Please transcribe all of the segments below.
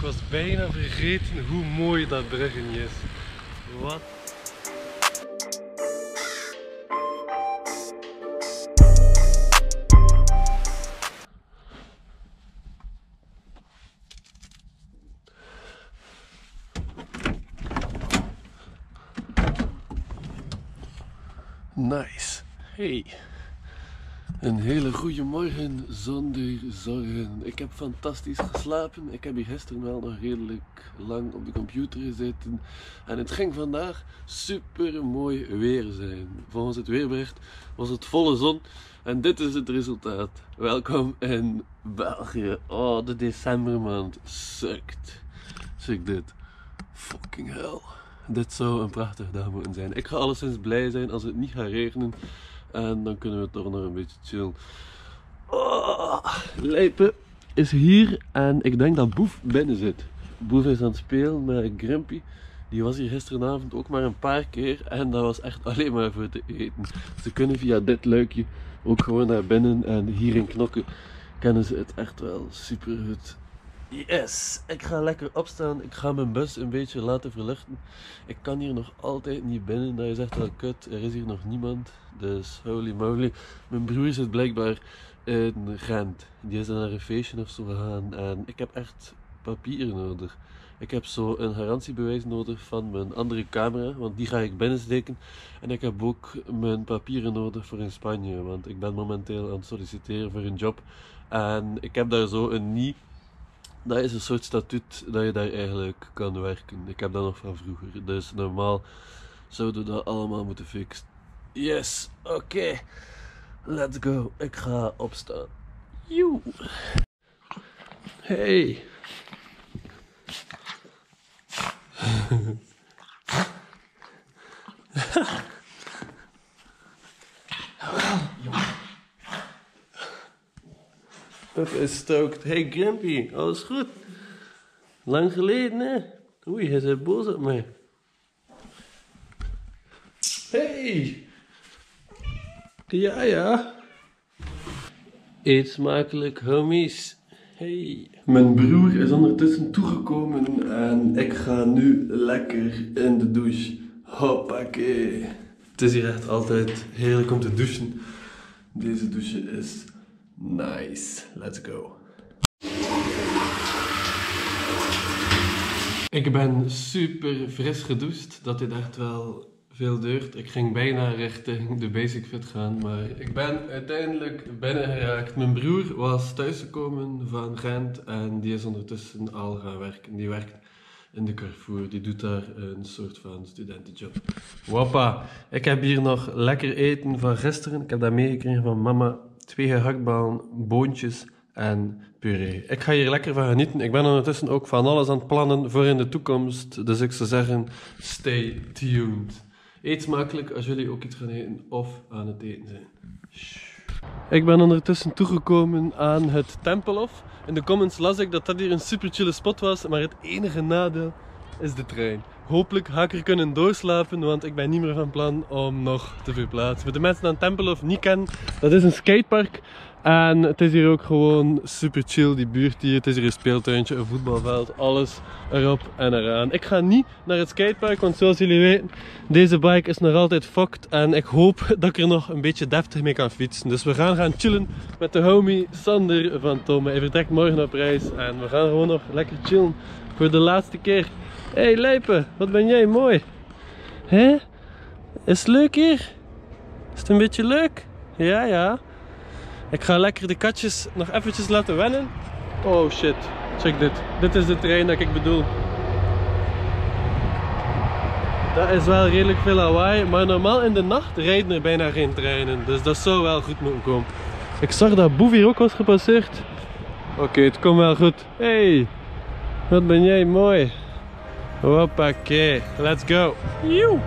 was bijna vergeten hoe mooi dat bruggetje is. Wat? Nice. Hey. Een hele goede morgen zonder zorgen. Ik heb fantastisch geslapen. Ik heb hier gisteren wel nog redelijk lang op de computer gezeten. En het ging vandaag super mooi weer zijn. Volgens het weerbericht was het volle zon. En dit is het resultaat. Welkom in België. Oh, de decembermaand sukt. Sukt dit. Fucking hell. Dit zou een prachtige dag moeten zijn. Ik ga alleszins blij zijn als het niet gaat regenen. En dan kunnen we toch nog een beetje chillen. Oh, Lijpe is hier en ik denk dat Boef binnen zit. Boef is aan het spelen met Grimpy. Die was hier gisteravond ook maar een paar keer en dat was echt alleen maar voor te eten. Ze kunnen via dit luikje ook gewoon naar binnen en hier in Knokke kennen ze het echt wel super goed. Yes, ik ga lekker opstaan. Ik ga mijn bus een beetje laten verlichten. Ik kan hier nog altijd niet binnen. Dat is echt wel kut. Er is hier nog niemand. Dus holy moly. Mijn broer zit blijkbaar in Gent. Die is naar een feestje of zo gegaan. En ik heb echt papieren nodig. Ik heb zo een garantiebewijs nodig van mijn andere camera. Want die ga ik binnensteken. En ik heb ook mijn papieren nodig voor in Spanje. Want ik ben momenteel aan het solliciteren voor een job. En ik heb daar zo een niet. Dat is een soort statuut dat je daar eigenlijk kan werken. Ik heb dat nog van vroeger. Dus normaal zouden we dat allemaal moeten fixen. Yes, oké. Let's go. Ik ga opstaan. Joe. Hey. Pep is stoked. Hey Grimpy, alles goed? Lang geleden hè? Oei, hij is boos op mij. Hey! Ja. Eet smakelijk, homies. Hey. Mijn broer is ondertussen toegekomen en ik ga nu lekker in de douche. Hoppakee. Het is hier echt altijd heerlijk om te douchen. Deze douche is nice. Let's go. Ik ben super fris gedoucht. Dat dit echt wel veel duurt. Ik ging bijna richting de Basic Fit gaan, maar ik ben uiteindelijk binnen geraakt. Mijn broer was thuisgekomen van Gent en die is ondertussen al gaan werken. Die werkt in de Carrefour. Die doet daar een soort van studentenjob. Wappa, ik heb hier nog lekker eten van gisteren. Ik heb dat meegekregen van mama. 2 gehaktballen, boontjes en puree. Ik ga hier lekker van genieten. Ik ben ondertussen ook van alles aan het plannen voor in de toekomst. Dus ik zou zeggen, stay tuned. Eet smakelijk als jullie ook iets gaan eten of aan het eten zijn. Ik ben ondertussen toegekomen aan het Tempelhof. In de comments las ik dat dat hier een super chille spot was, maar het enige nadeel is de trein. Hopelijk ga ik er kunnen doorslapen, want ik ben niet meer van plan om nog te verplaatsen. Voor de mensen die het Tempelhof niet kennen, dat is een skatepark. En het is hier ook gewoon super chill, die buurt hier. Het is hier een speeltuintje, een voetbalveld, alles erop en eraan. Ik ga niet naar het skatepark, want zoals jullie weten, deze bike is nog altijd fucked. En ik hoop dat ik er nog een beetje deftig mee kan fietsen. Dus we gaan chillen met de homie Sander van Tome. Hij vertrekt morgen op reis en we gaan gewoon nog lekker chillen voor de laatste keer. Hey Lijpe, wat ben jij mooi. Hè? Is het leuk hier? Is het een beetje leuk? Ja. Ik ga lekker de katjes nog eventjes laten wennen. Oh shit, check dit. Dit is de trein dat ik bedoel. Dat is wel redelijk veel lawaai, maar normaal in de nacht rijden er bijna geen treinen. Dus dat zou wel goed moeten komen. Ik zag dat Boef hier ook was gepasseerd. Oké, het komt wel goed. Hey, wat ben jij mooi. Hoppakee, let's go. Joe.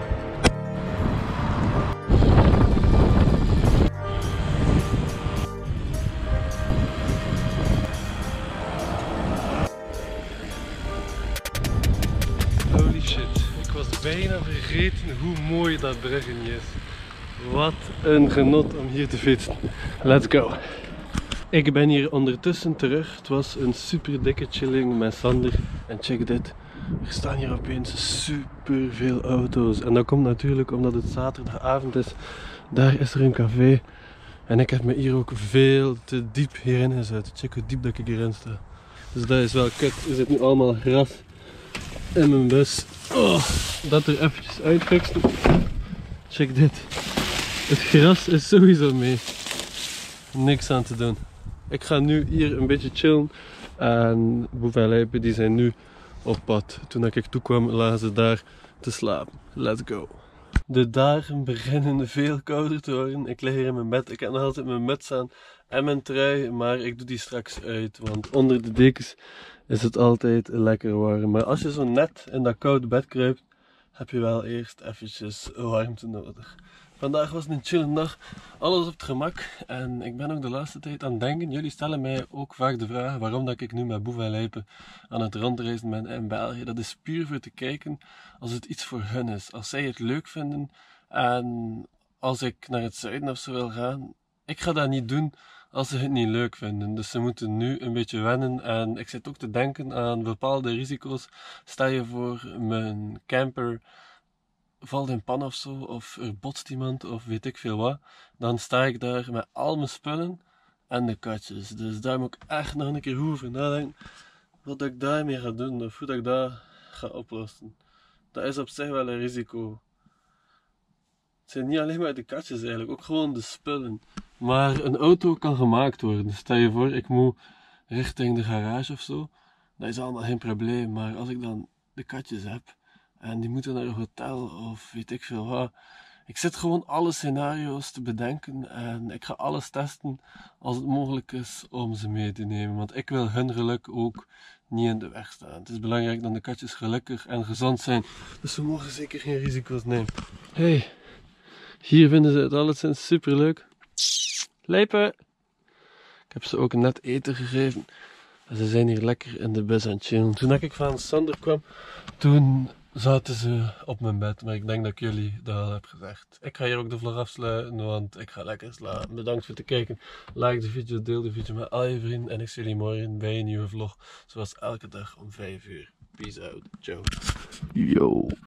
Holy shit, ik was bijna vergeten hoe mooi dat bruggetje is. Wat een genot om hier te fietsen. Let's go. Ik ben hier ondertussen terug. Het was een super dikke chilling met Sander. En check dit. Er staan hier opeens super veel auto's. En dat komt natuurlijk omdat het zaterdagavond is. Daar is er een café. En ik heb me hier ook veel te diep hierin gezet. Check hoe diep dat ik hierin sta. Dus dat is wel kut. Er zit nu allemaal gras in mijn bus. Oh, dat er eventjes uitfixen. Check dit. Het gras is sowieso mee. Niks aan te doen. Ik ga nu hier een beetje chillen. En Boevenlijpen die zijn nu op pad. Toen ik toekwam lagen ze daar te slapen. Let's go. De dagen beginnen veel kouder te worden. Ik lig hier in mijn bed. Ik heb nog altijd mijn muts aan en mijn trui. Maar ik doe die straks uit. Want onder de dekens is het altijd lekker warm. Maar als je zo net in dat koude bed kruipt, heb je wel eerst eventjes warmte nodig. Vandaag was een chille dag, alles op het gemak en ik ben ook de laatste tijd aan het denken. Jullie stellen mij ook vaak de vraag waarom dat ik nu met Boevenlijpen aan het rondreizen ben in België. Dat is puur voor te kijken als het iets voor hun is, als zij het leuk vinden en als ik naar het zuiden of zo wil gaan. Ik ga dat niet doen als ze het niet leuk vinden, dus ze moeten nu een beetje wennen en ik zit ook te denken aan bepaalde risico's. Stel je voor mijn camper valt in pan of zo, of er botst iemand, of weet ik veel wat, dan sta ik daar met al mijn spullen en de katjes. Dus daar moet ik echt nog een keer goed over nadenken wat ik daarmee ga doen, of hoe dat ik dat ga oplossen. Dat is op zich wel een risico. Het zijn niet alleen maar de katjes eigenlijk, ook gewoon de spullen. Maar een auto kan gemaakt worden. Stel je voor, ik moet richting de garage of zo, dat is allemaal geen probleem. Maar als ik dan de katjes heb, en die moeten naar een hotel of weet ik veel wat. Ik zit gewoon alle scenario's te bedenken en ik ga alles testen als het mogelijk is om ze mee te nemen. Want ik wil hun geluk ook niet in de weg staan. Het is belangrijk dat de katjes gelukkig en gezond zijn. Dus we mogen zeker geen risico's nemen. Hey, hier vinden ze het alleszins super leuk. Lijpen! Ik heb ze ook net eten gegeven. En ze zijn hier lekker in de bus aan het chillen. Toen ik van Sander kwam, toen zaten ze op mijn bed, maar ik denk dat ik jullie dat al heb gezegd. Ik ga hier ook de vlog afsluiten, want ik ga lekker slapen. Bedankt voor het kijken. Like de video, deel de video met al je vrienden en ik zie jullie morgen bij een nieuwe vlog. Zoals elke dag om 5 uur. Peace out. Ciao. Yo.